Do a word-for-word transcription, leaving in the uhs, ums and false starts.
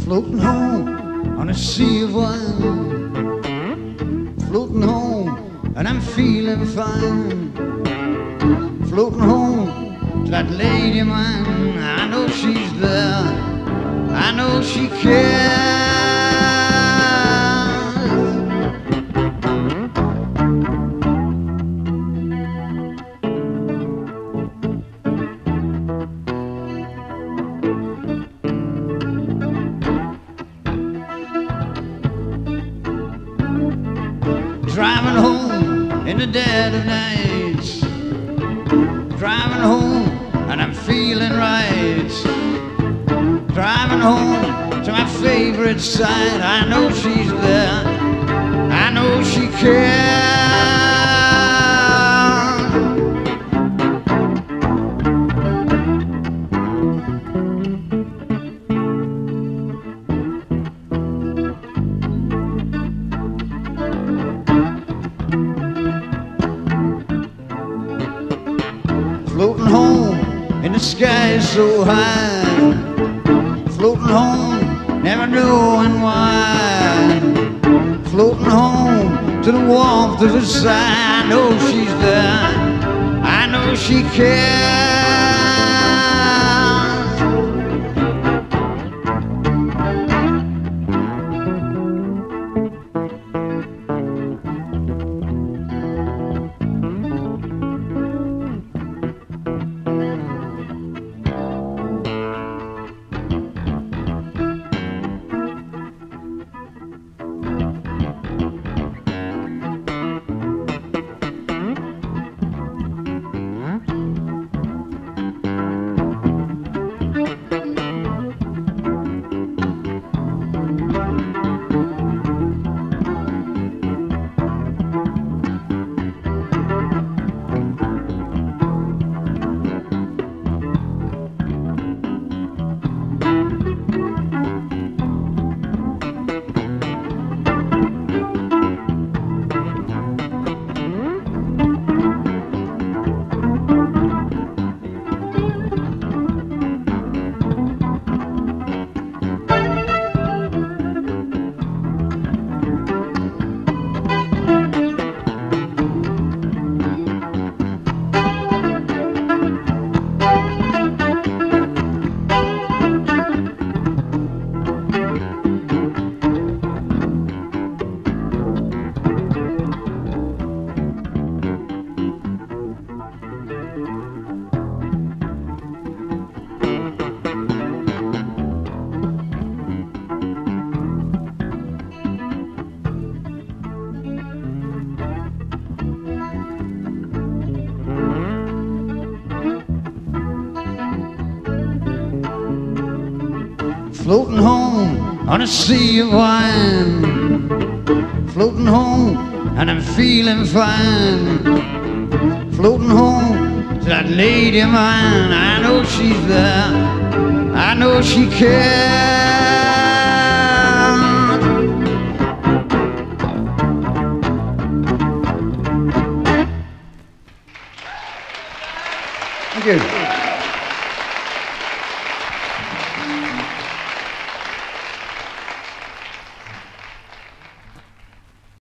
Floating home on a sea of wine, floating home and I'm feeling fine. Floating home to that lady of mine, I know she's there, I know she cares. Driving home in the dead of night, driving home and I'm feeling right. Driving home to my favorite side, I know she's there, I know she cares. Floating home in the sky so high, floating home, never knowing why. Floating home to the warmth of her side, I know she's there, I know she cares. Floating home on a sea of wine, floating home and I'm feeling fine. Floating home to that lady of mine, I know she's there, I know she cares. Thank you.